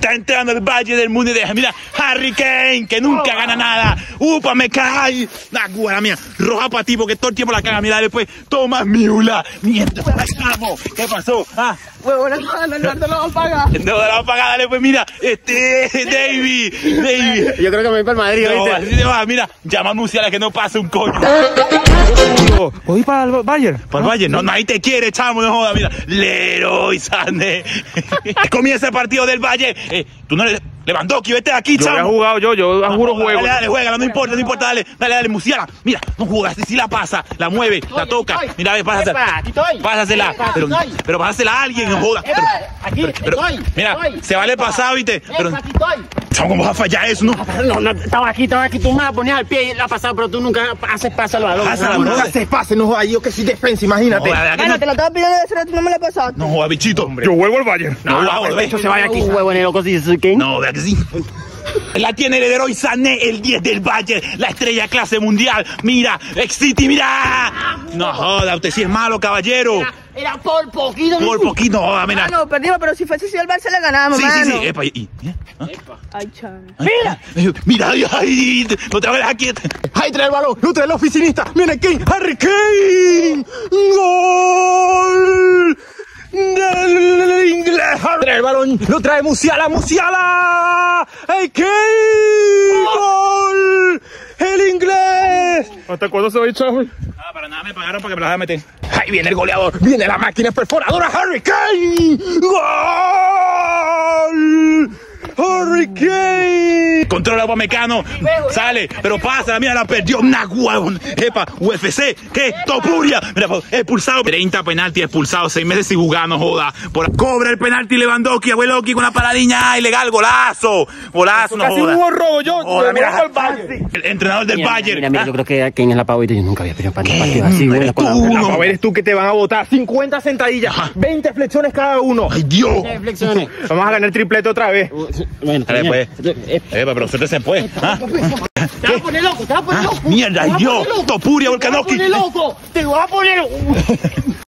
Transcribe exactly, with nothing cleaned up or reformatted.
Está entrando el Valle del Mundo y deja, mira, Harry Kane, que nunca gana nada. Upa, me cae. La guara mía, roja para ti, porque todo el tiempo la caga. Mira, después, toma Miula. Mientras, ¿qué pasó? Ah. Huevo, no, no, no, no, no lo vamos a pagar. No, la vamos a pagar, dale, pues mira, este, David, David. Yo creo que me voy para el Madrid, No, ¿viste? así te va, mira, llama a Musiala que no pase un coño. ¿Puedo ir para el Bayern? Para el Bayern, no, nadie te quiere, chamo, no jodas, mira. Leroy Sané. Comienza el partido del Bayern. Eh, tú no le... Lewandowski, vete de aquí, Yo chamo. he jugado yo, yo No, juro no, juego. Dale, dale, juega, no importa, no importa, dale, dale, dale, Musiala. Mira, no jugas, si la pasa, la mueve, la toca. Mira, ve, pásasela. Pásasela. Pero, pero pásasela a alguien, no jodas. Pero, Aquí, pero, estoy. mira, estoy. se vale pasado, viste. Pero, Aquí estoy. chamo, ¿cómo vas a fallar eso, no? No, no, estaba aquí, estaba aquí, tú me la ponías al pie y la pasaba, pero tú nunca haces pase al balón. Pásala, Tú nunca brother. haces pase, no jodas, yo que soy defensa, imagínate. No, jodas, Bueno, te lo estaba pidiendo de hace rato, no me lo he pasado. no jodas, bichito. Yo juego el Bayern. No, no, no, Esto se vaya aquí. Un huevo en el loco, si es Kane. no, vea que sí. La tiene el Leroy Sané, el diez del Bayern, la estrella clase mundial. Mira, ex-City, mira. No joda, usted sí es malo, caballero. Era, era por poquito. Por poquito, no joda, mira. Ah, no, perdimos, pero si fuese así el Barça le ganamos, Sí, sí, mano. sí. Epa, y, y- ¿eh? ¿Ah? Ay, chaval. Mira, mira, ay, ay, no te hagas aquí. Ahí trae el balón, no trae el oficinista. Viene Kane, Harry Kane. Gol. Del inglés. Trae el balón, lo trae Musiala, Musiala. ¡Hey, Kane! ¡Gol! ¡El inglés! ¿Hasta cuándo se va a echar, güey? Ah, para nada me pagaron para que me las voy a meter. Ahí viene el goleador, viene la máquina perforadora, Harry Kane. ¡Gol! Harry Kane. Controla Upamecano, sale, pero pasa, mira, la perdió. Una huevón. Epa, U F C, ¿qué? Topuria. Mira, expulsado. treinta penalti expulsado, seis meses sin jugar, no joda. Por... Cobra el penalti Lewandowski, abueloki con la paradiña. Ilegal, golazo. Golazo, no Casi joda. hubo robo yo. Joda, yo mira, voy al Bayern. el entrenador del Mira, Bayern. Mira, mira, Ah, yo creo que Kane es la favorita. Yo nunca había perdido un ¿Qué? partido así, güey. Eres con la- tú, con la- no. A ver, eres tú que te van a votar cincuenta sentadillas, veinte flexiones cada uno. Ay, Dios. Reflexiones. Vamos a ganar el triplete otra vez. Bueno, Dale, pues. Eh, Epa, pero suéltese pues. ¿Ah? Te vas a poner loco, te vas a poner Ah, loco. mierda, Te vas a Dios. poner loco. Topuria, Te vas a Volkanovski. poner loco, te vas a poner loco.